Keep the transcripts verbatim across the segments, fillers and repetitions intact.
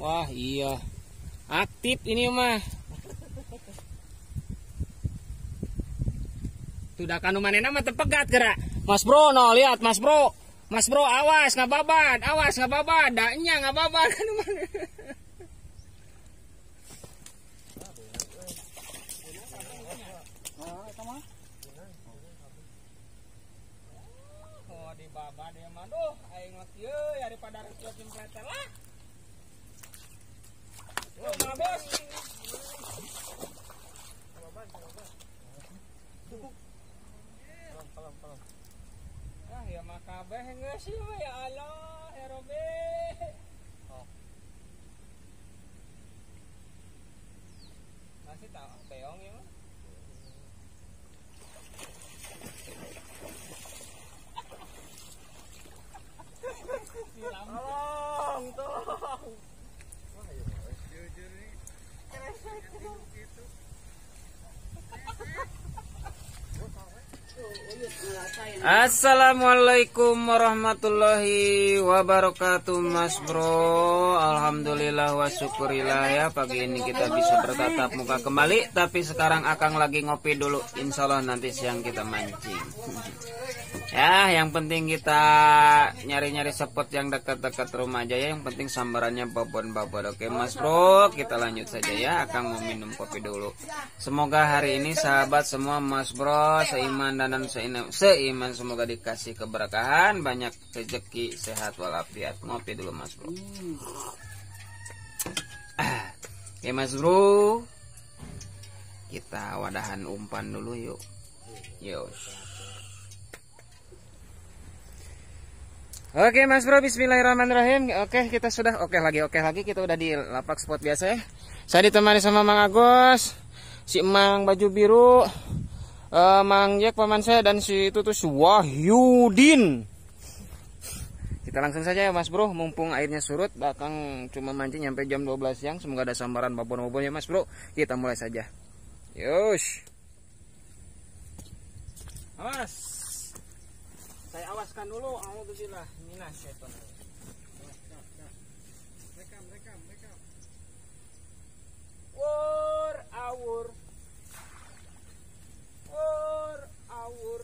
Wah iya, aktif ini mah. Sudah kanu manena mah tepegat gerak. Mas bro, no lihat Mas bro. Mas bro awas nggak babat, awas nggak babat, daknya nggak babat kanu manena. Oh di babat dia mah, duh, aing lagi daripada harus jempletel lah. Oh, mana bos? Ah ya makabeh geus sih ya Allah, ya Robe. Oh. Masih tahu beong ya mah. Tolong, tolong. Wah, ya jujur nih. Assalamualaikum warahmatullahi wabarakatuh Mas bro. Alhamdulillah wa syukurillah ya, pagi ini kita bisa bertatap muka kembali. Tapi sekarang Akang lagi ngopi dulu, insya Allah nanti siang kita mancing. Ya yang penting kita nyari-nyari spot yang dekat-dekat rumah aja ya. Yang penting sambarannya babon-babon. Oke Mas bro, kita lanjut saja ya. Akang mau minum kopi dulu. Semoga hari ini sahabat semua Mas bro seiman dan seiman, seiman semoga dikasih keberkahan, banyak rezeki, sehat walafiat. Ngopi dulu Mas bro. Oke Mas bro, kita wadahan umpan dulu yuk. Yuk. Oke Mas bro, bismillahirrahmanirrahim. Oke kita sudah, oke lagi, oke lagi kita udah di lapak spot biasa ya. Saya ditemani sama Mang Agus, si Emang baju biru, uh, Mang Jack paman saya, dan si itu tuh si Wahyudin. Kita langsung saja ya Mas bro, mumpung airnya surut, bakang cuma mancing sampai jam dua belas siang. Semoga ada sambaran babon-babon ya Mas bro. Kita mulai saja. Yush. Awas. Saya awaskan dulu, alhamdulillah minas syaitan. Rekam, rekam, rekam. Wur awur. Wur awur.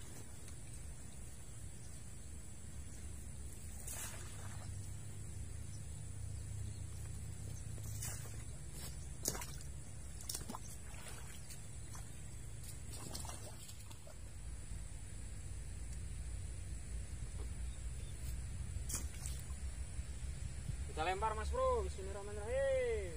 Kita lempar Mas bro, bismillahirrahmanirrahim.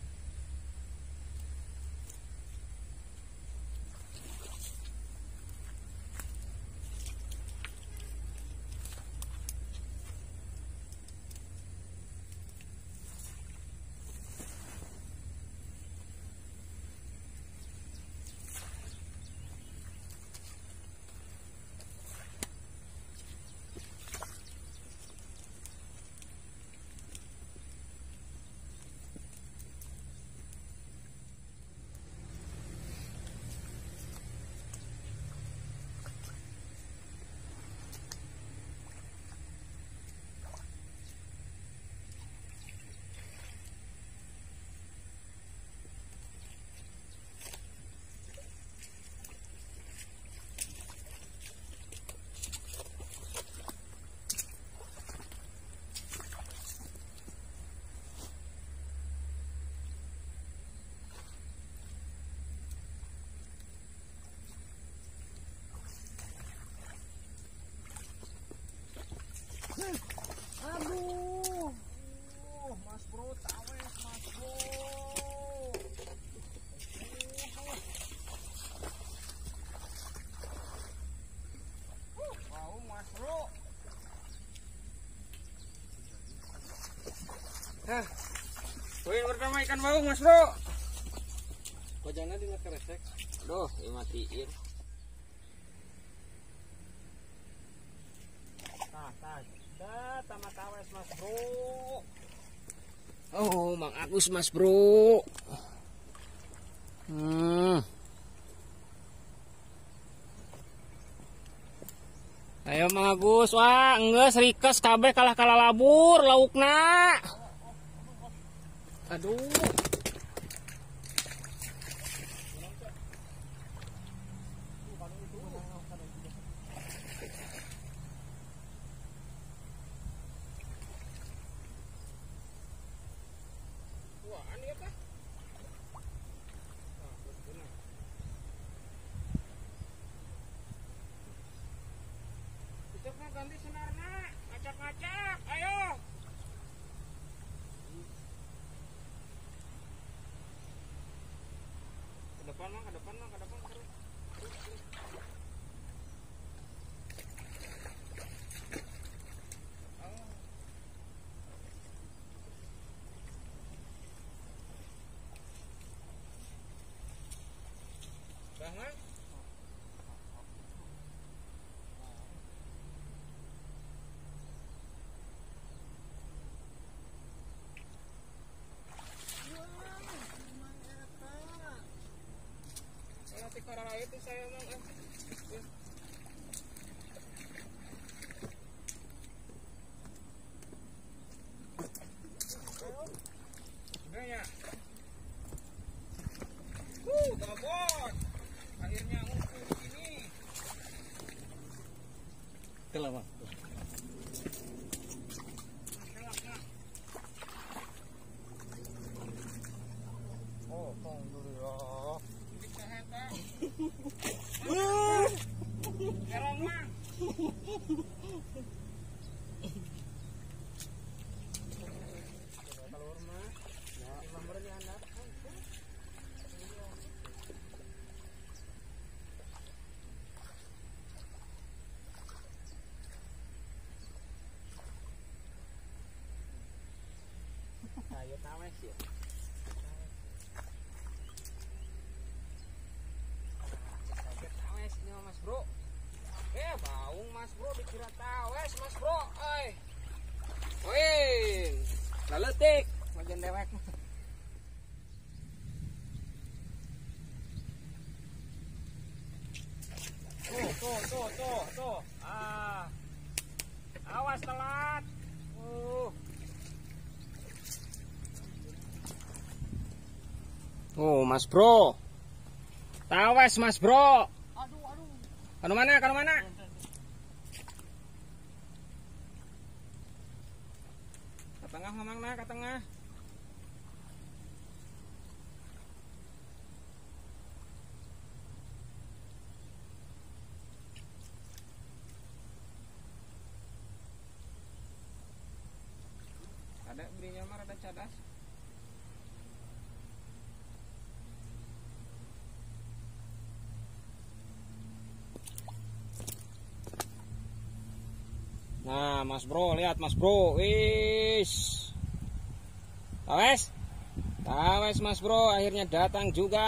Aduh, uh, Mas bro, tawes Mas bro. Uh, wow Mas bro. Hah, poin pertama ikan bau Mas bro. Kojana di ngekeresek. Aduh, ini matiin. Tah, tah. Dah, tamat tawes Mas bro. Oh, Mang Agus Mas bro. Hmm. Ayo Mang Agus, wah, enggeus rikes kabeh kalah kalah labur laukna. Aduh. Ganti senarna, ngacak-ngacak, ayo. Ke depan mah, ke depan mah, ke depan terus. Oh. Bangun. Karena itu saya mau eh. Udah ya. Uh, babon. Akhirnya ngumpul begini. Kelapa. Oh, alhamdulillah. Kerong mang. Telur mah. Ya, nomornya anak. Ayo tawes ya. Mas bro, eh baung mas bro dikira tawes mas bro, eh, wih, laletik, bagian dewek. Tuh, tuh, tuh, tuh, tuh, ah, awas telat, uh, oh mas bro, tawes mas bro. Kanu mana? Kanu mana? Ke tengah memang nah, ke tengah. Ada berinya mah ada cadas. Nah, mas bro, lihat mas bro, wis, tawes, tawes mas bro, akhirnya datang juga.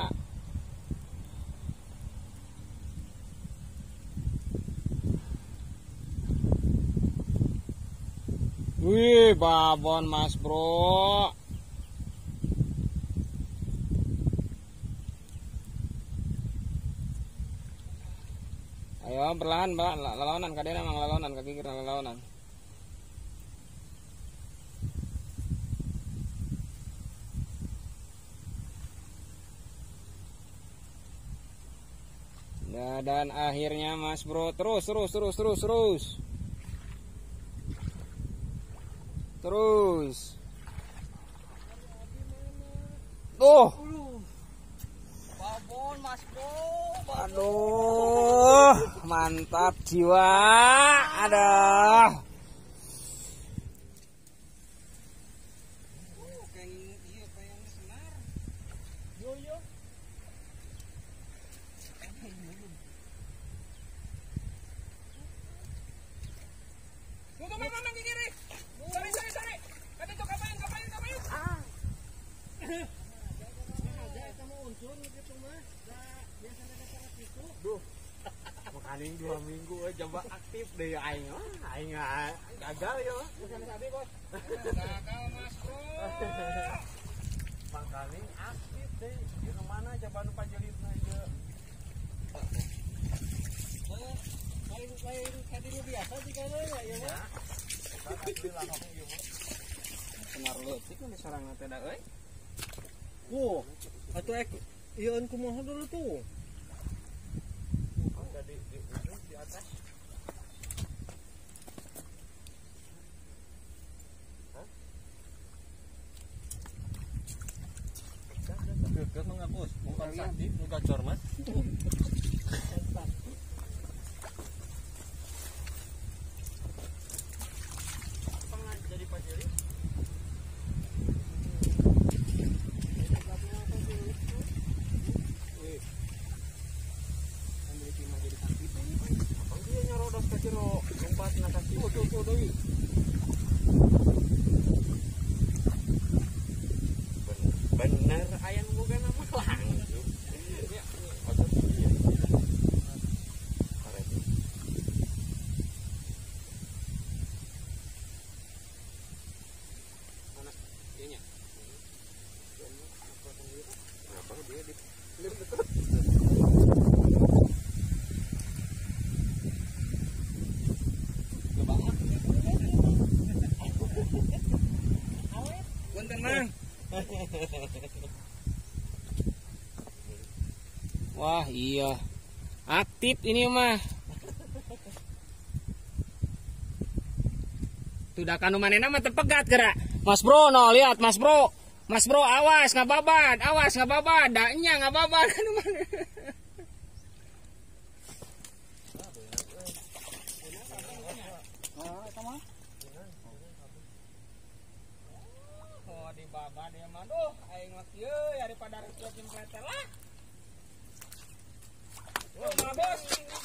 Wih, babon mas bro. Ayo perlahan mbak, lalawanan kadang emang lalawanan, kaki kira lalawanan. Ya, dan akhirnya mas bro terus terus terus terus terus terus. Tuh, babon mas bro. Aduh, mantap jiwa. Aduh. Makanin dua minggu coba aktif deh aing aing gagal ya bos. Gagal mas bro. Makanin aktif deh di mana coba nu pajelitna aja. Lain lain tadi biasa sih kayaknya ya ya. Benar eutik nu sarang teh da euy. Oh, atuh ek ieun kumaha dulu tuh. Ada di di di atas. Kekeh mah ngapus, bukan sakti, nu gacor mah. Jadi pajeri. Bener aya nu boga nama langsung. Ya, otot ieu. Karet. Mana ieu nya? Kenapa dia di clear betul? Punten Mang. Wah iya aktif ini mah. Tudakan manehna mah tepegat gerak. Mas Bro no lihat Mas Bro. Mas Bro awas ngababad, awas ngababad, da nya ngababad anu maneh. Oh di babad ya mah duh aing mah kieu daripada kieu cempletel lah. Oh, mana bos?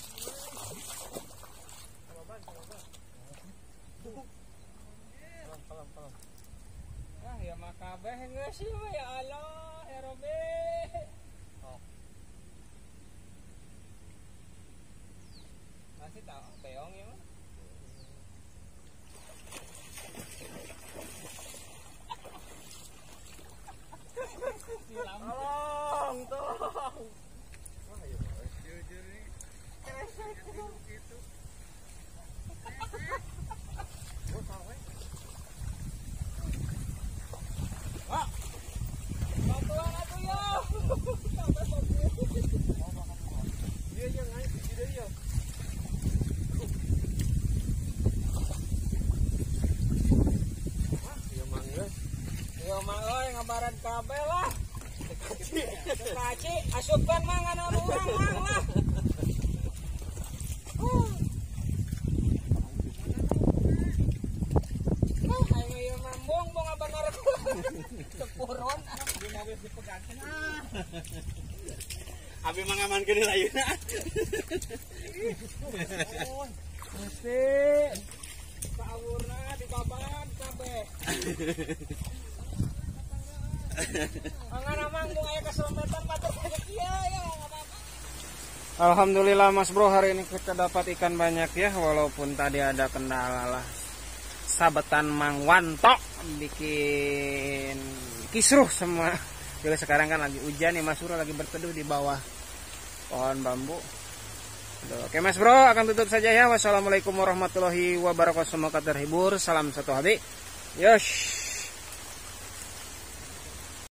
Ah, ya mah kabeh geus ya Allah, ya Robe. Oh. Masih tahu beong ya mah. Tolong, tolong. Ngabaran kabel lah. Kaci, asupkan mah ngana urang mang lah. Uh. Ah, aing ieu mambung bong bener. Cepuron di mobil dipegatkeun ah. Abi mah ngamankeun layeuna. Oh, mesti saurna dibaban kabeh. Alhamdulillah Mas Bro, hari ini kita dapat ikan banyak ya, walaupun tadi ada kendala lah. Sabetan Mang Wanto bikin kisruh semua. Jadi sekarang kan lagi hujan nih, Mas Bro lagi berteduh di bawah pohon bambu. Oke Mas Bro, akan tutup saja ya. Wassalamualaikum warahmatullahi wabarakatuh. Semoga terhibur. Salam satu hati. Yosh.